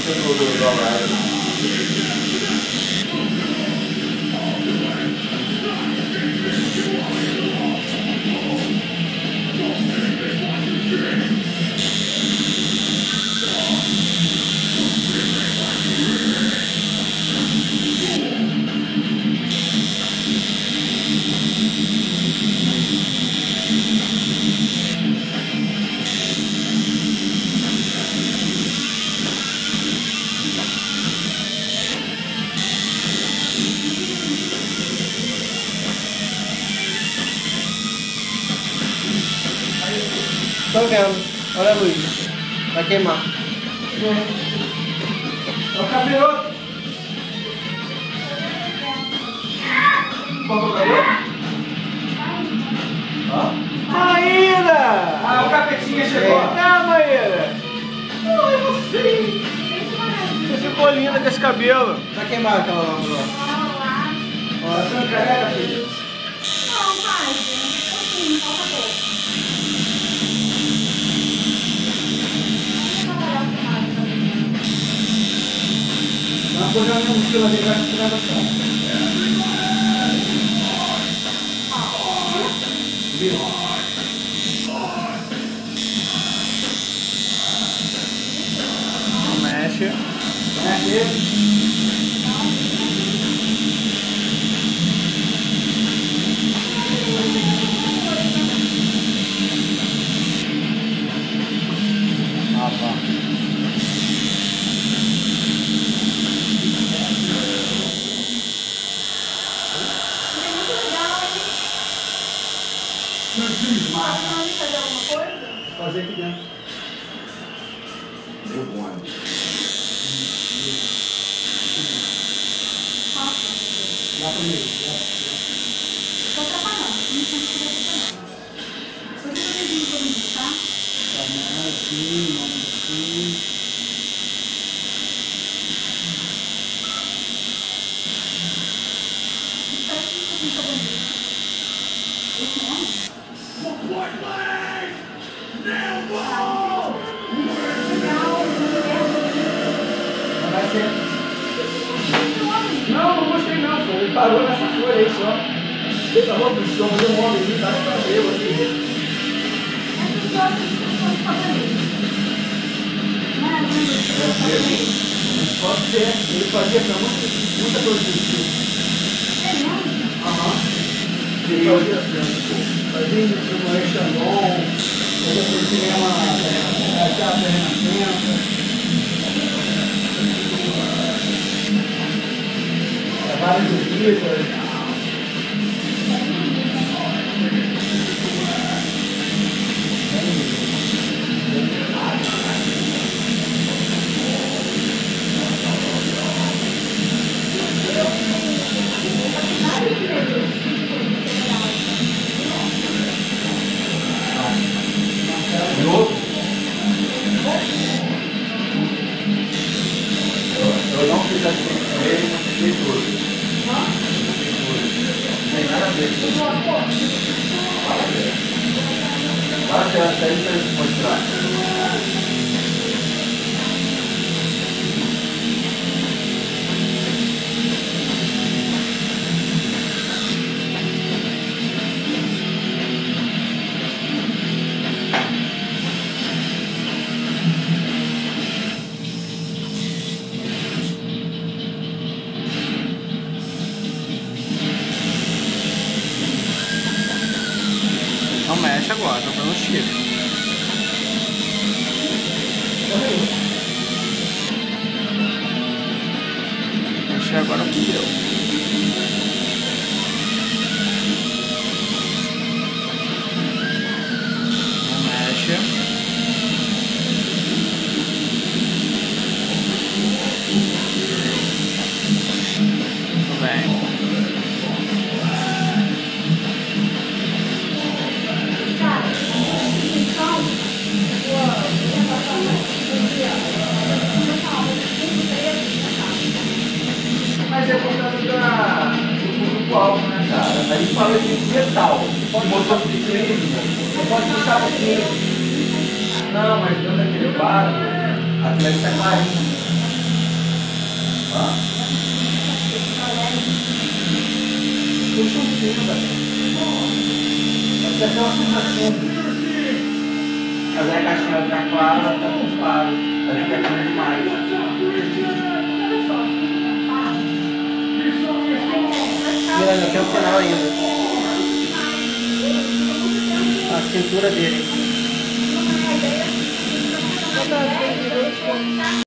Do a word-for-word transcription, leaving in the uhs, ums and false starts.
do, do, do Alright. Tô vendo. Olha a luz. Vai queimar. É o capiroto. Qual é o capiroto? Ó. Maíra! Ah, o capetinha chegou. Não, Maíra. Não, é você. Você ficou linda com esse cabelo. Vai queimar aquela lâmpada lá. Tá ficando careca, filho? Não, pai. Um pouquinho, falta pouco. Não, vou jogar minha mochila ali, vai tirar da sala. Mexe. Mexe. Ah, tá. Fazer alguma coisa? Fazer aqui dentro. Deu bom. Lá pro meio. Estou atrapalhando. Não sei se eu estou atrapalhando. Por isso eu tenho que me tá? Tá bom, assim, mano, assim. Espera que eu tenho que fazer isso. Esse nome? Vai ser. Não, não gostei não, pô. Ele parou nessa folha aí só. Essa roupa do senhor, fazer um homem ali, dá pra ver aqui. Essas duas estão de fazer. Não é lindo. Pode ser. Ele fazia pra muita, muita coisa do tipo. É mesmo? Aham. Ele fazia fazia no Xandon, fazia pro cinema, teatro da Renascença. Vários vídeos. Novo? Eu não fiz assim com ele, não fiz tudo. Não tem nada a ver com isso. Agora tem até isso para mostrar. Não mexe agora, tô dando chifre. Mexer agora com o meu. Não mexe. Tudo bem. Mas é por causa da, do público alto, né, cara? A gente fala de metal, motor de crime, não pode puxar pouquinho. Não, mas dentro daquele bar, a Atlético é clarinho. Puxa um fio, velho. Pode ser até uma sensação. Mas aí a caixinha vai ficar clara, vai ficar com claro. Vai ficar claro demais. E ainda tem o final ainda. A cintura dele.